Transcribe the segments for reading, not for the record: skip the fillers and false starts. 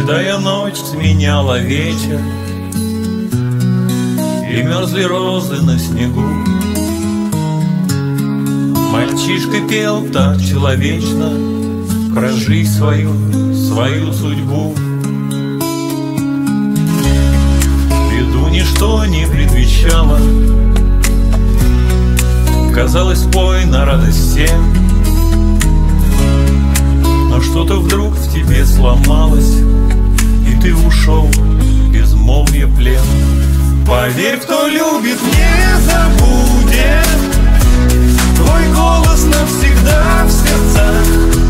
Седая ночь сменяла вечер, и мерзли розы на снегу. Мальчишка пел так человечно про жизнь свою судьбу. Беду ничто не предвещало, казалось, пой на радость всем. Но что-то вдруг в тебе сломалось, и ты ушел в безмолвие плен. Поверь, кто любит, не забудет твой голос навсегда в сердцах,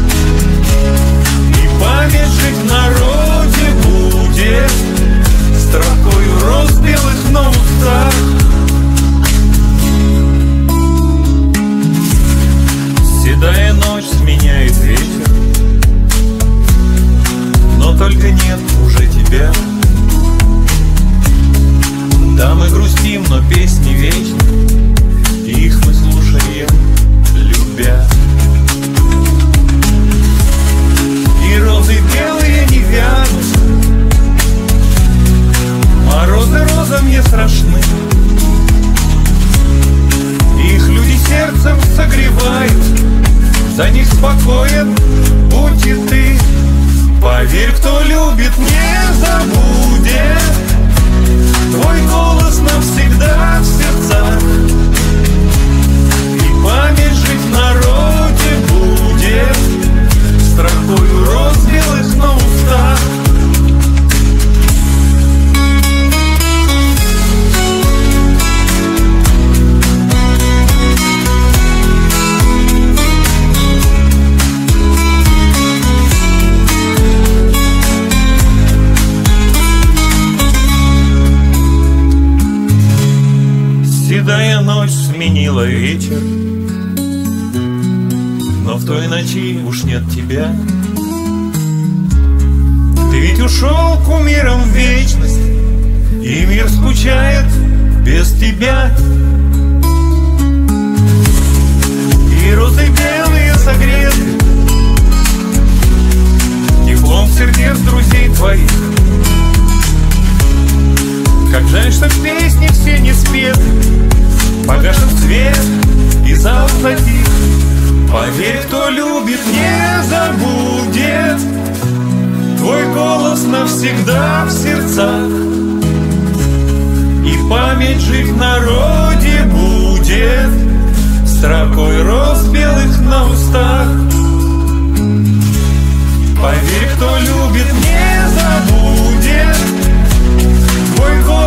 и память жить в народе будет строкою роз белых на устах. Седая ночь сменяет вечер, но только нет уже тебя. Да, мы грустим, но песни вечны, и их мы слушаем, любя. И розы белые не вянут, морозы розам не страшны. Их люди сердцем согревают, за них спокоен будь и ты. Поверь, кто любит, не забудет твой голос навсегда в сердцах, и память жить в народе будет строкою роз белых на устах. Седая ночь сменила вечер, но в той ночи уж нет тебя. Ты ведь ушел кумиром в вечность, и мир скучает без тебя. И розы белые согреты теплом сердец друзей твоих. Как жаль, что песни все не спеты, погашен свет и зал затих. Поверь, кто любит, не забудет твой голос навсегда в сердцах, и память жить в народе будет строкой роз белых на устах. Поверь, кто любит, не забудет твой голос